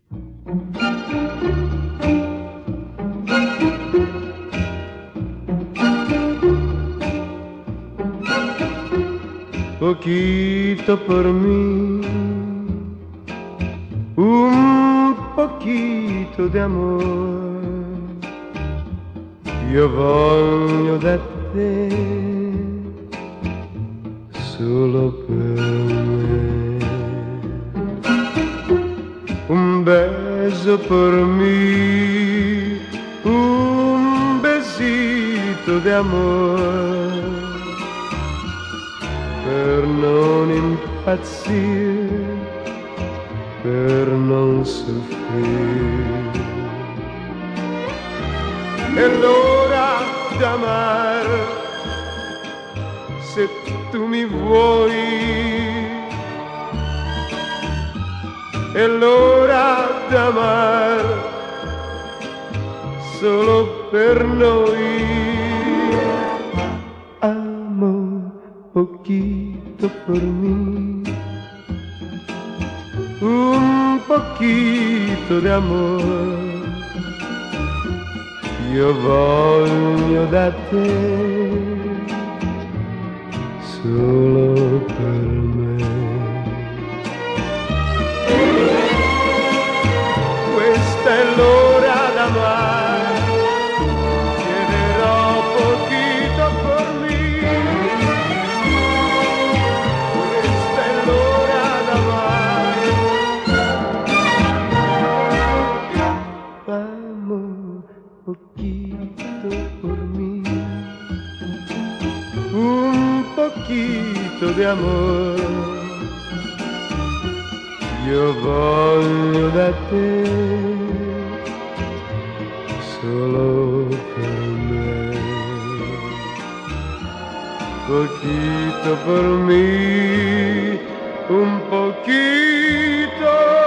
Poquito por mí, un poquito di amor, io voglio da te, solo per me. Un beso por mí, un besito di amor, per non impazzire, per non soffrire. È l'ora d'amar, se tu mi vuoi, è l'ora d'amar, solo per noi. Amo poquito por mí, un poquito di amor, io voglio da te, solo per me. Questa è l'ora d'amare, chiederò poquito por mí. Questa è l'ora d'amare, amo poquito por mí, un poquito di amor, io voglio da te, solo per me. Poquito por mí, un poquito